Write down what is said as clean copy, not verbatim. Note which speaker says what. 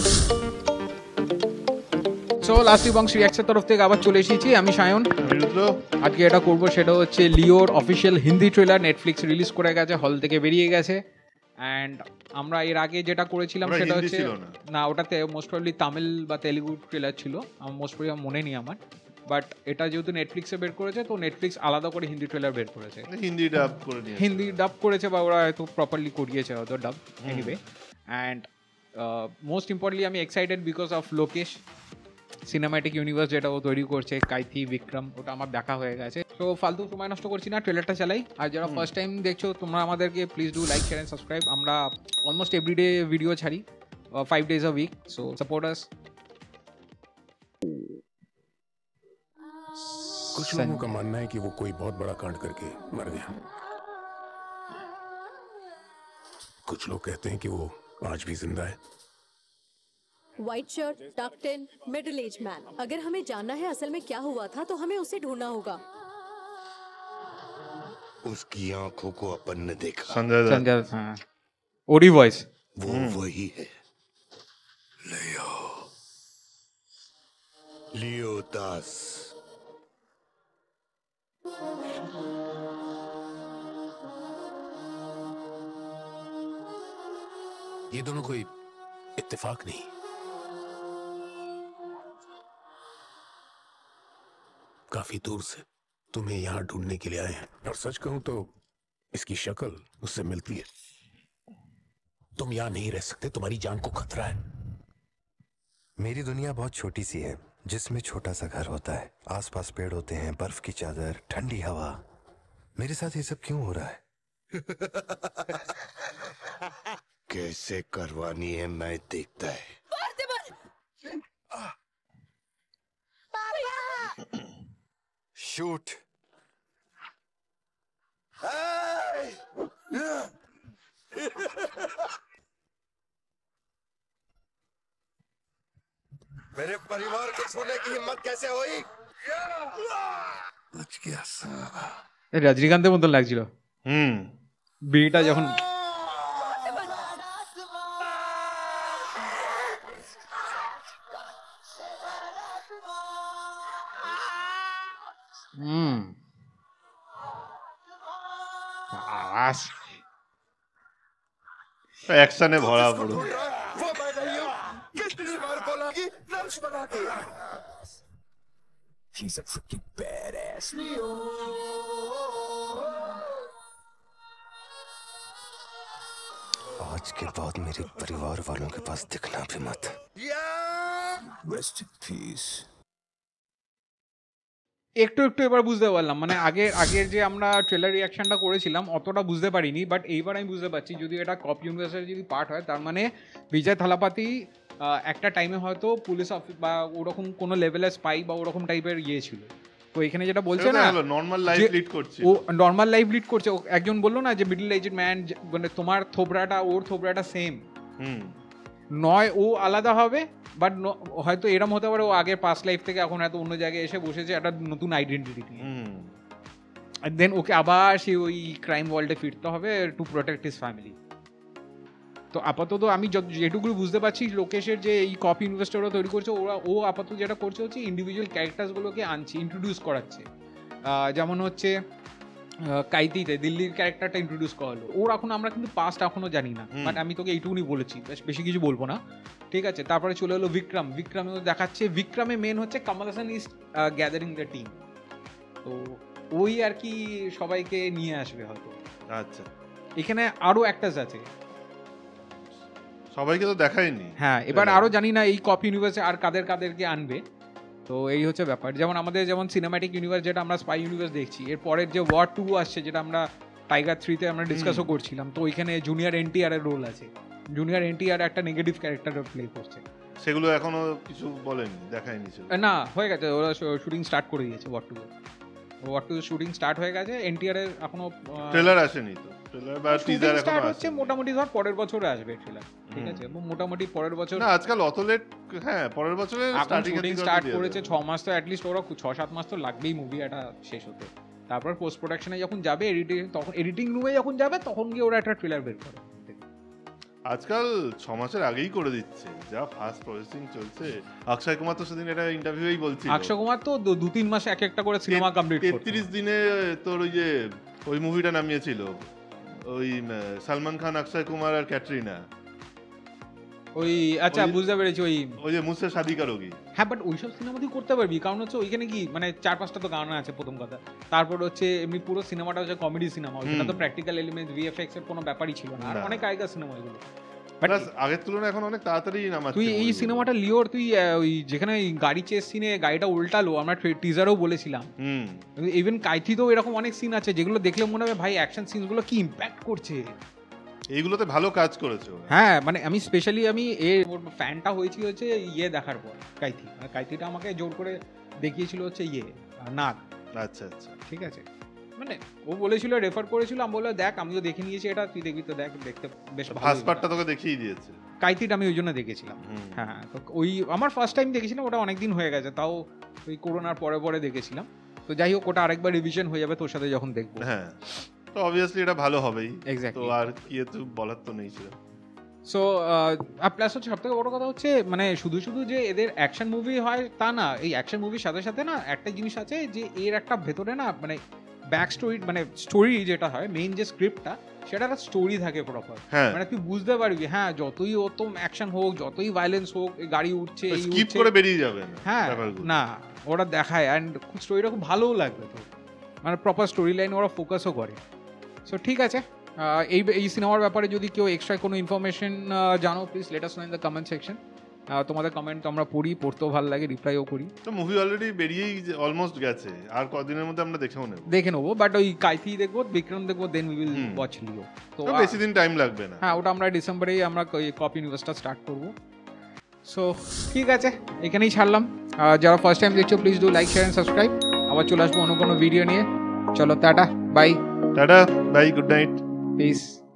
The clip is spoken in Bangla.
Speaker 1: সো লাস্ট বংশ রিয়াক্সের তরফ থেকে আবার চলে এসেছি, আমি সায়ন। আজকে এটা করবো, সেটা হচ্ছে লিওর official Hindi trailer Netflix release করে গেছে, হল থেকে বেরিয়ে গেছে। অ্যান্ড আমরা এর আগে যেটা করেছিলাম সেটা হচ্ছে না, ওটাতে মোস্ট প্রবলি তামিল বা তেলুগু ট্রেলার ছিল, আমার মোস্ট প্রবলি মনে নেই আমার। বাট এটা যেহেতু নেটফ্লিক্সে বের করেছে, তো নেটফ্লিক্স আলাদা করে হিন্দি ট্রেলার বের করেছে, হিন্দি ডাব করেছে, বা ওরা হয়তো প্রপারলি করিয়েছে হয়তো dub, anyway. And most importantly আমি excited because of Lokesh cinematic universe যেটা ও তৈরি করছে, কাইথি বিক্রম, ওটা আমার দেখা হয়ে গেছে। তো ফালতু সময় নষ্ট করছি না, ট্রেলারটা চালাই। আর যারা ফার্স্ট টাইম দেখছো তোমরা আমাদেরকে please do like, share and subscribe. আমরা অলমোস্ট এভরিডে ভিডিও ছাড়ি, 5 days a week, so support us.
Speaker 2: कुछ लोगों का मानना है कि वो कोई बहुत बड़ा कांड करके मर गया, कुछ लोग कहते हैं कि वो आज भी जिंदा है।
Speaker 3: White shirt, tucked in, middle age man. अगर हमें जानना है असल में क्या हुआ था तो हमें उसे ढूंढना होगा।
Speaker 4: उसकी आंखों को अपन ने देखा।
Speaker 1: संजय हाँ, ओडी वॉइस,
Speaker 4: वो वही है, लियो दास।
Speaker 2: ये दोनों कोई इत्तेफाक नहीं, काफी दूर से तुम्हें यहाँ ढूंढने के लिए आए हैं। और सच कहूं तो इसकी शक्ल उससे मिलती है। तुम यहाँ नहीं रह सकते, तुम्हारी जान को खतरा है।
Speaker 5: मेरी दुनिया बहुत छोटी सी है, जिसमें छोटा सा घर होता है, आसपास पेड़ होते हैं, बर्फ की चादर, ठंडी हवा। मेरे साथ ये सब क्यों हो रहा है?
Speaker 4: कैसे करवानी है मैं देखता है।
Speaker 5: शूट।
Speaker 4: मेरे परिवार को छूने की हिम्मत कैसे हुई?
Speaker 5: बच गया साला।
Speaker 1: রজনীকান্তের মতন লাগছিল বিড়িটা যখন। আওয়াজ
Speaker 6: অ্যাকশনে ভরা পুরো।
Speaker 4: वो मैं नहीं हूं, कितनी बार बोला कि लंच बना के।
Speaker 2: She's a freaking badass.
Speaker 5: आज के बाद मेरे परिवार वालों के पास दिखना भी मत।
Speaker 2: Rest in peace.
Speaker 1: একটু একটু এবার বুঝতে পারলাম, মানে আগের যে আমরা ট্রেলার রিয়াকশনটা করেছিলাম অতটা বুঝতে পারিনি, বাট এইবার আমি বুঝতে পারছি। যদি এটা কপ ইউনিভার্সের যদি পার্ট হয়, তার মানে বিজয় থালাপাতি একটা টাইমে হয়তো পুলিশ অফিস বা ওরকম কোনো লেভেলের স্পাই বা ওরকম টাইপের ইয়ে ছিল। তো এখানে যেটা বলছে না,
Speaker 6: নর্মাল লাইফ লিড করছে,
Speaker 1: ও নর্মাল লাইফ লিড করছে। একজন বললো না যে মিডল এজড ম্যান, মানে তোমার থোবরাটা ওর থোবরাটা সেম নয়, ও আলাদা হবে, বাট হয়তো এরম হতে পারে ও আগের পাস্ট লাইফ থেকে এখন হয়তো অন্য জায়গায় এসে বসেছে একটা নতুন আইডেন্টিটি নিয়ে। দেন ওকে আবার সে ওই ক্রাইম ওয়ার্ল্ডে ফিরতে হবে টু প্রোটেক্ট হিজ ফ্যামিলি। তো আপাতত আমি যেটুকু বুঝতে পারছি, লোকেশের যে এই কপি ইনভেস্টররা তৈরি করছে, ও আপাতত যেটা করছে হচ্ছে ইন্ডিভিজুয়াল ক্যারেক্টার্সগুলোকে আনছে, ইন্ট্রোডিউস করাচ্ছে। যেমন হচ্ছে কাইতিতে দিল্লির ক্যারেক্টারটা ইন্ট্রোডিউস করা হলো, ওর এখন আমরা কিন্তু পাস্ট এখনো জানি না, বাট আমি তোকে এইটুকুনি বলেছি, বেশি কিছু বলবো না, ঠিক আছে। তারপরে চলে এলো বিক্রমে দেখাচ্ছে, বিক্রমে মেন হচ্ছে Kamal Haasan is gathering the team, তো ওই আর কি সবাইকে নিয়ে আসবে হয়তো।
Speaker 6: আচ্ছা,
Speaker 1: এখানে আরো অ্যাক্টার্স আছে,
Speaker 6: সবাইকে তো দেখায়নি।
Speaker 1: হ্যাঁ, এবার আরো জানি না এই কপি ইউনিভার্সে আর কাদেরকে আনবে। তো এই হচ্ছে ব্যাপার। যেমন আমাদের যেমন সিনেম্যাটিক ইউনিভার্স যেটা আমরা স্পাই ইউনিভার্স দেখছি, এর পরের যে ওয়ার 2 আসছে, যেটা আমরা টাইগার 3-তে আমরা ডিসকাসও করছিলাম, তো ওইখানে জুনিয়র এনটিআর এর রোল আছে। জুনিয়র এনটিআর একটা নেগেটিভ ক্যারেক্টার প্লে করছে।
Speaker 6: সেগুলো এখনো কিছু বলেনি, দেখায়নি
Speaker 1: না, হয়ে গেছে, ওরা শুটিং স্টার্ট করে দিয়েছে। ওয়ার 2 শুটিং স্টার্ট হয়ে গেছে, এনটিআর এর এখনো
Speaker 6: ট্রেলার আসেনি, তো ট্রেলার বা টিজার এখনো
Speaker 1: আসছে, মোটামুটি ধর পরের বছরে আসবে ট্রেলার, ঠিক আছে। এবং মোটামুটি পরের বছর
Speaker 6: না, আজকাল অত লেট, হ্যাঁ পরের বছরে
Speaker 1: শুটিং স্টার্ট করেছে, 6 মাস তো অ্যাটলিস্ট, ওরা 6-7 মাস তো লাগবেই মুভি এটা শেষ হতে। তারপর পোস্ট প্রোডাকশনে যখন যাবে, এডিটিং রুমে যখন যাবে, তখন গিয়ে ওরা একটা ট্রেলার বের করে।
Speaker 6: আজকাল 6 মাসের আগেই করে দিচ্ছে, যা ফাস্ট প্রসেসিং চলছে। অক্ষয় কুমার তো সেদিন এটা ইন্টারভিউই বলছিল,
Speaker 1: অক্ষয় কুমার তো 2-3 মাসে এক একটা করে সিনেমা কমপ্লিট করছে।
Speaker 6: 33 দিনে তোর ওই মুভিটা নামিয়েছিল, ওই সালমান খান, অক্ষয় কুমার আর ক্যাটরিনা।
Speaker 1: ওই আচ্ছা বুঝতে পেরেছি,
Speaker 6: ওই যে মুঝসে শাদি করোগি।
Speaker 1: হ্যাঁ, বাট ওইসব সিনেমা তুই করতে পারবি, কারণ হচ্ছে ওইখানে কি মানে 4-5টা তো গান আছে প্রথম কথা, তারপর হচ্ছে এমনি পুরো সিনেমাটা হচ্ছে কমেডি সিনেমা, ওইখানে তো প্র্যাকটিক্যাল এলিমেন্ট ভিএফএক্স এর কোনো ব্যাপারই ছিল না, আর অনেক আগেকার সিনেমা এগুলো।
Speaker 6: প্লাস আগের তুলনায় এখন অনেক তাড়াতাড়ি নামাচ্ছে।
Speaker 1: তুই এই সিনেমাটা লিওর, তুই ওই যেখানে গাড়ি চেস সিনে গাড়িটা উল্টালো, আমরা টিজারও বলেছিলাম, ইভেন কাইথিতেও এরকম অনেক সিন আছে যেগুলো দেখলে মনে হবে ভাই অ্যাকশন সিনগুলো কি ইম্প্যাক্ট করছে,
Speaker 6: এইগুলোতে ভালো কাজ করেছে।
Speaker 1: হ্যাঁ, মানে আমি স্পেশালি এর ফ্যানটা হয়েছি হচ্ছে দেখার পর, কাইথিটা আমাকে জোর করে দেখিয়েছিল হচ্ছে নাগ।
Speaker 6: আচ্ছা আচ্ছা,
Speaker 1: ঠিক আছে, মানে ও বলেছিল, রেফার করেছিল, আমি বললাম দেখ আমিও দেখে নিয়েছি এটা, তুই দেখবি তো, দেখ দেখতে বেশ ভালো।
Speaker 6: ফার্স্ট পার্টটা তোকে দেখিয়ে দিয়েছে।
Speaker 1: কাইথিটা আমি ওই জন্য দেখেছিলাম। হ্যাঁ, তো ওই আমার ফার্স্ট টাইম দেখেছিলাম, ওটা অনেকদিন হয়ে গেছে, তাও ওই করোনার পরে পরে দেখেছিলাম। তো যাই হোক, ওটা আরেকবার রিভিশন হয়ে যাবে তোর সাথে যখন দেখবো।
Speaker 6: হ্যাঁ, তো অবভিয়াসলি এটা ভালো হবেই।
Speaker 1: এক্স্যাক্টলি,
Speaker 6: তো আর কি তো বলার তো নেই ছিল।
Speaker 1: সো প্লাস হচ্ছে সবথেকে বড় কথা হচ্ছে মানে শুধু শুধু যে এদের অ্যাকশন মুভি হয় তা না, এই অ্যাকশন মুভির সাথে সাথে না একটা জিনিস আছে যে এর একটা ভেতরে না মানে ব্যাক স্টোরি, মানে স্টোরি যেটা হয় মেইন যে স্ক্রিপ্টটা, সেটা একটা স্টোরি থাকে প্রপার। মানে তুই বুঝতে পারবি, হ্যাঁ যতই ওতম অ্যাকশন হোক, যতই ভায়োলেন্স হোক, গাড়ি উঠছে,
Speaker 6: স্কিপ করে বেরিয়ে যাবে না।
Speaker 1: হ্যাঁ, না ওরা দেখায়, অ্যান্ড খুব স্টোরিটা খুব ভালোও লাগবে তো, মানে প্রপার স্টোরি লাইন ওরা ফোকাসও করে। সো ঠিক আছে, এই সিনেমার ব্যাপারে যদি কেউ এক্সট্রা কোনো ইনফরমেশন জানো, please let us know in the comment section. তোমাদের কমেন্ট আমরা পড়ি, পড়তেও ভালো লাগে, রিপ্লাইও করি।
Speaker 6: তো মুভি অলরেডি বেরিয়েই অলমোস্ট গেছে, আর কদিনের মধ্যে আমরা দেখে নেবো।
Speaker 1: বাট ওই কাইথি দেখবো, বিক্রম দেখবো, then we will watch Leo. তো
Speaker 6: বেশি দিন টাইম লাগবে না।
Speaker 1: হ্যাঁ, ওটা আমরা ডিসেম্বরেই আমরা কপি নিউজটা স্টার্ট করবো। সো ঠিক আছে, এখানেই ছাড়লাম। যারা ফার্স্ট টাইম দেখছো please do like, share and subscribe. আবার চলে আসবো অন্য কোনো ভিডিও নিয়ে। চলো, tata bye,
Speaker 6: good night,
Speaker 1: piece.